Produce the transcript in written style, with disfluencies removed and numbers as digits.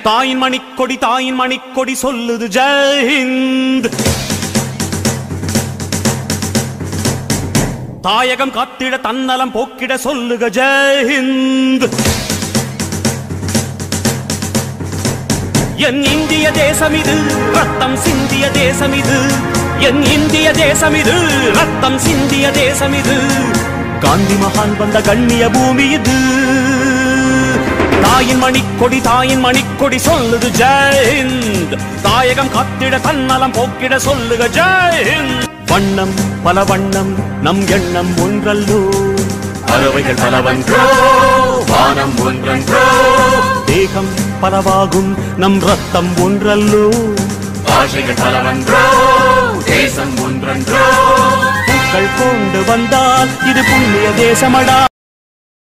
தாயின் மணிக்கொடி சொல்லுது ஜெய் ஹிந்த். தாயகம் காத்திட தன்னலம் போக்கிட சொல்லுக ஜெய் ஹிந்த். என் இந்திய தேசம் இது ரத்தம் சிந்திய தேசம் இது. என் இந்திய தேசம் இது ரத்தம் சிந்திய தேசம் இது. காந்தி மகான் வந்த கண்ணிய பூமி இது. தாயின் மணிக்கொடி சொல்லுது ஜெய் ஹிந்த். தாயகம் காத்திட தன்னலம் போக்கிட சொல்லுக ஜெய் ஹிந்த். வண்ணம் பல வண்ணம் நம் எண்ணம் ஒன்றல்லோ. பறவைகள் பலவன்றோ வானம் ஒன்றன்றோ. தேகம் பலவாகும் நம் ரத்தம் ஒன்றல்லோ. பாஷைகள் பலவன்றோ தேசம் ஒன்றன்றோ. பூக்கள் கொண்டு வந்தால் இது புண்ணிய தேசமடா.